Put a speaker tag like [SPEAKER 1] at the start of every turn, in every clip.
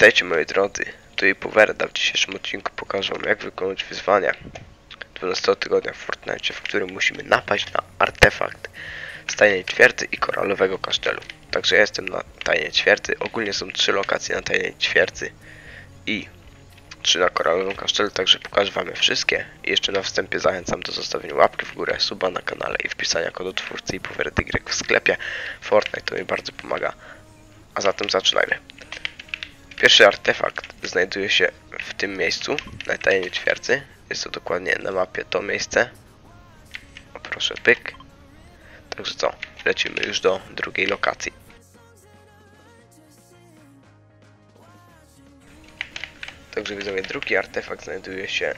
[SPEAKER 1] Witajcie moi drodzy, tu Ipowerda. W dzisiejszym odcinku pokażę wam, jak wykonać wyzwania 12 tygodnia w Fortnite, w którym musimy napaść na artefakt z tajnej twierdzy i koralowego kasztelu. Także ja jestem na tajnej twierdzy. Ogólnie są 3 lokacje na tajnej twierdzy i 3 na koralowym kasztelu, także pokażę wam je wszystkie. I jeszcze na wstępie zachęcam do zostawienia łapki w górę, suba na kanale i wpisania kodu twórcy Ipowerdy w sklepie Fortnite. To mi bardzo pomaga. A zatem zaczynajmy. Pierwszy artefakt znajduje się w tym miejscu, na tajnej twierdzy. Jest to dokładnie na mapie to miejsce. O, proszę, pyk. Także co, lecimy już do drugiej lokacji. Także widzowie, drugi artefakt znajduje się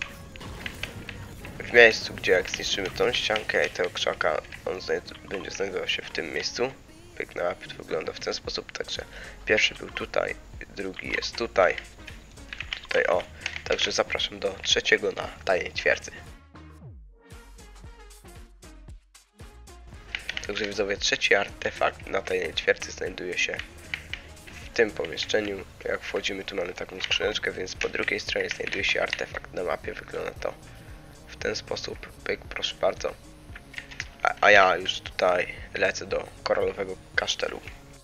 [SPEAKER 1] w miejscu, gdzie jak zniszczymy tą ściankę i tego krzaka, on będzie znajdował się w tym miejscu. Pyk, na mapie to wygląda w ten sposób, także pierwszy był tutaj, drugi jest tutaj, o, także zapraszam do trzeciego na tajnej twierdzy. Także widzowie, trzeci artefakt na tajnej twierdzy znajduje się w tym pomieszczeniu. Jak wchodzimy, tu mamy taką skrzyneczkę, więc po drugiej stronie znajduje się artefakt. Na mapie wygląda to w ten sposób, pyk, proszę bardzo. A ja już tutaj lecę do koralowego kasztelu.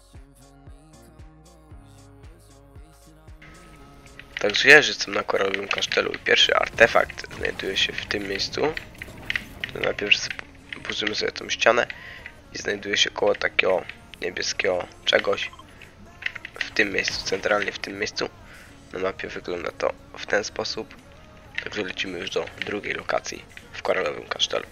[SPEAKER 1] Także ja już jestem na koralowym kasztelu i pierwszy artefakt znajduje się w tym miejscu. Tu najpierw burzymy sobie tą ścianę i znajduje się koło takiego niebieskiego czegoś. W tym miejscu, centralnie w tym miejscu. Na mapie wygląda to w ten sposób. Także lecimy już do drugiej lokacji w koralowym kasztelu.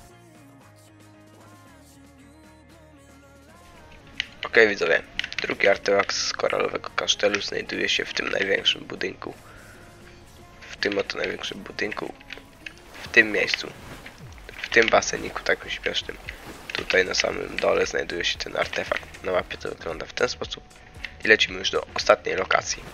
[SPEAKER 1] Ok, widzowie, drugi artefakt z koralowego kasztelu znajduje się w tym największym budynku. W tym oto największym budynku. W tym miejscu. W tym baseniku takim śmiesznym. Tutaj na samym dole znajduje się ten artefakt. Na mapie to wygląda w ten sposób. I lecimy już do ostatniej lokacji.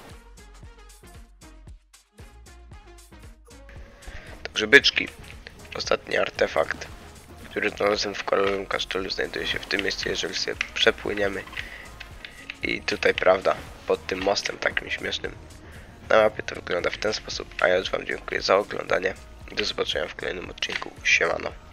[SPEAKER 1] Także byczki. Ostatni artefakt, który znalazłem w koralowym kasztelu, znajduje się w tym miejscu, jeżeli sobie przepłyniemy. I tutaj, prawda, pod tym mostem takim śmiesznym. Na mapie to wygląda w ten sposób, a ja już wam dziękuję za oglądanie. Do zobaczenia w kolejnym odcinku. Siemano.